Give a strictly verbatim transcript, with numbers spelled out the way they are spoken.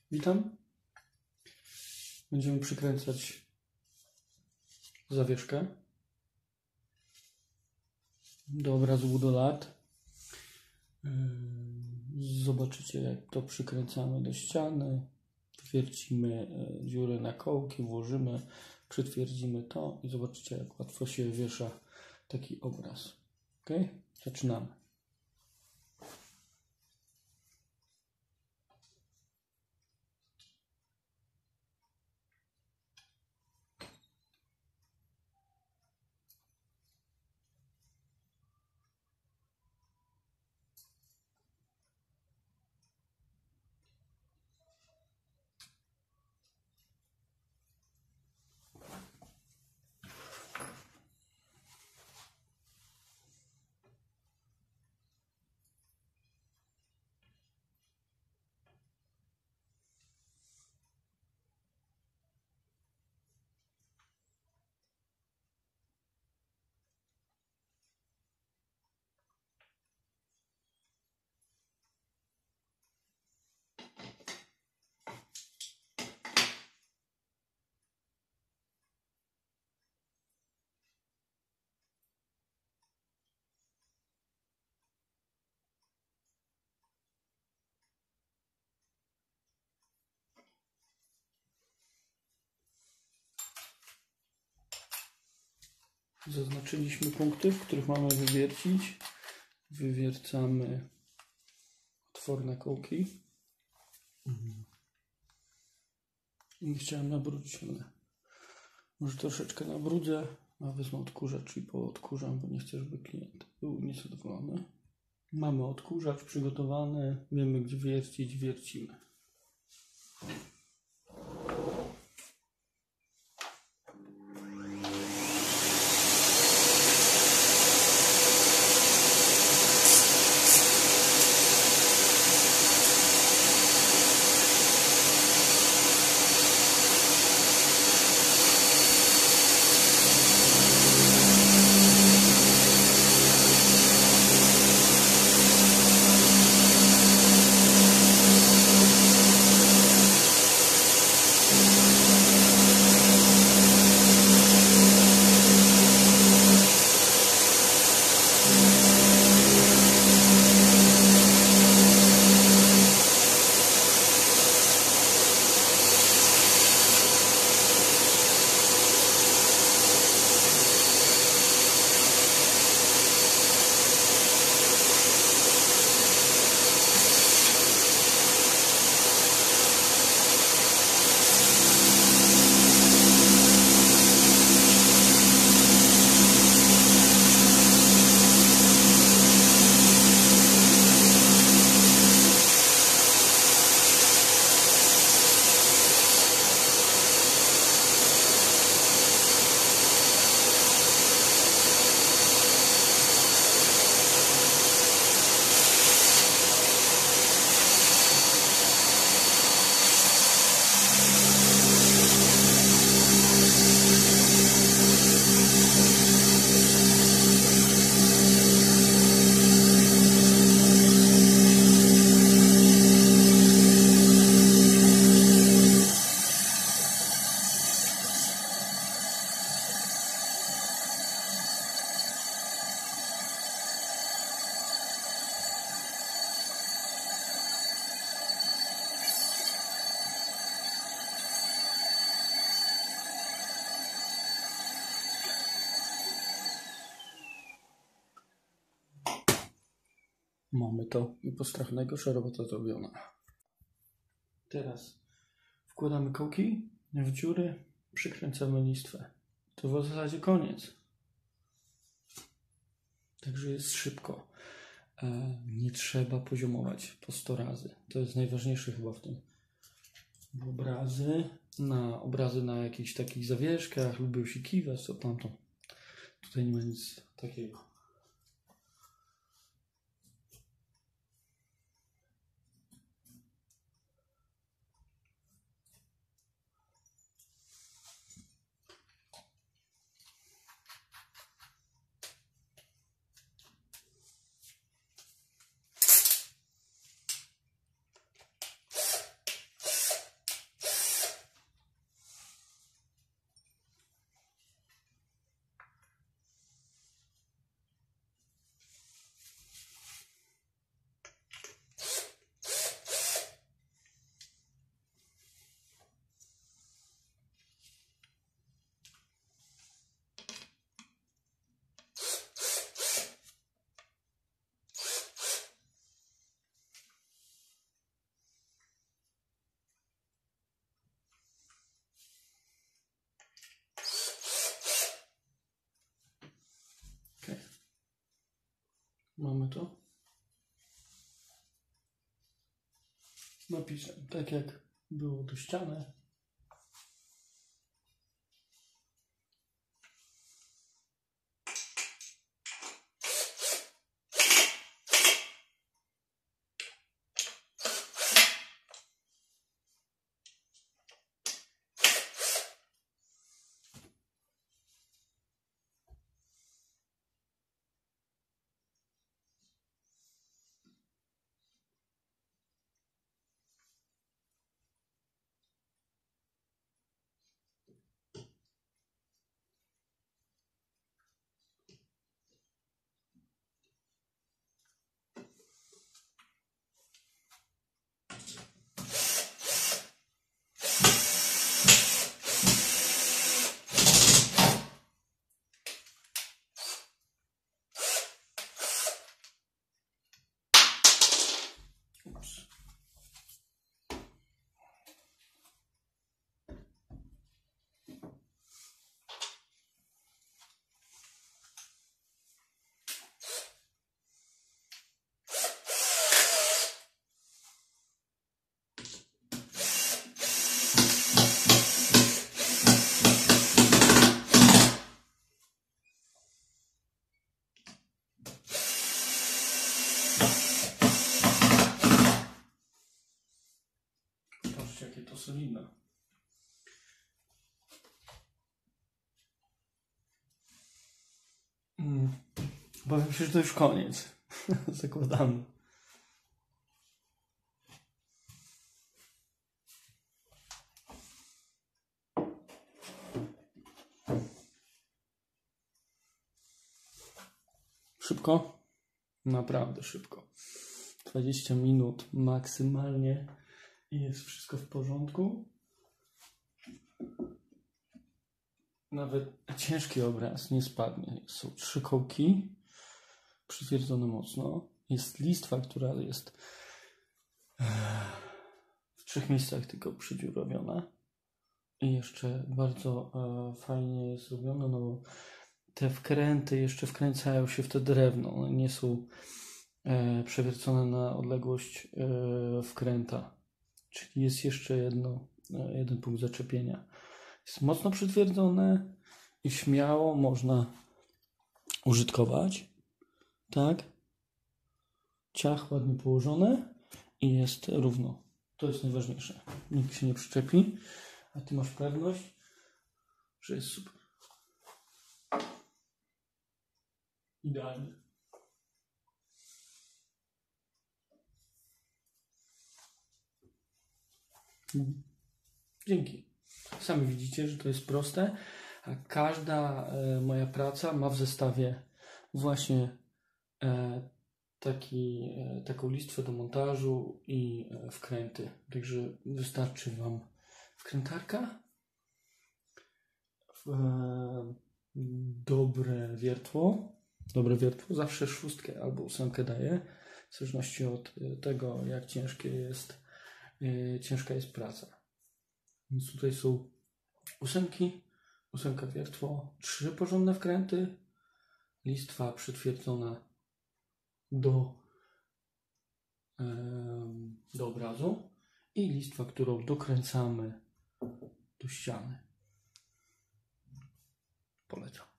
Witam. Będziemy przykręcać zawieszkę do obrazu budolat. Zobaczycie, jak to przykręcamy do ściany. Wiercimy dziurę na kołki, włożymy, przytwierdzimy to i zobaczycie, jak łatwo się wiesza taki obraz. Ok? Zaczynamy. Zaznaczyliśmy punkty, w których mamy wywiercić. Wywiercamy otwór na kołki. Nie chciałem nabrudzić, ale może troszeczkę nabrudzę, a wezmę odkurzacz i poodkurzam, bo nie chcę, żeby klient był niezadowolony. Mamy odkurzacz przygotowany, wiemy, gdzie wiercić, wiercimy. Mamy to i postrach najgorsza robota zrobiona. Teraz wkładamy kołki w dziury, przykręcamy listwę. To w zasadzie koniec. Także jest szybko. E, nie trzeba poziomować po sto razy. To jest najważniejsze chyba w tym. Bo obrazy na, obrazy na jakichś takich zawieszkach lubią się kiwać, co tamto. Tutaj nie ma nic takiego. Mamy to. Napisem, tak jak było do ściany. Ups. Patrzcie, jakie to solidne. Mm. Powiem się, że to już koniec. Zakładamy. Szybko? Naprawdę szybko. dwadzieścia minut maksymalnie i jest wszystko w porządku. Nawet ciężki obraz nie spadnie. Są trzy kołki przytwierdzone mocno. Jest listwa, która jest w trzech miejscach tylko przydziurowiona. I jeszcze bardzo e, fajnie jest zrobione, no bo te wkręty jeszcze wkręcają się w te drewno. One nie są e, przewiercone na odległość e, wkręta. Czyli jest jeszcze jedno, e, jeden punkt zaczepienia. Jest mocno przytwierdzone i śmiało można użytkować. Tak. Ciach ładnie położone i jest równo. To jest najważniejsze. Nikt się nie przyczepi, a ty masz pewność, że jest super. Idealnie. Dzięki. Sami widzicie, że to jest proste, a każda e, moja praca ma w zestawie właśnie e, taki, e, taką listwę do montażu i e, wkręty. Także wystarczy Wam wkrętarka, w, e, dobre wiertło, dobre wiertło, zawsze szóstkę albo ósemkę daję, w zależności od tego, jak ciężkie jest, e, ciężka jest praca. Więc tutaj są ósemki, ósemka wiertło, trzy porządne wkręty, listwa przytwierdzona do, e, do obrazu i listwa, którą dokręcamy do ściany. Polecam.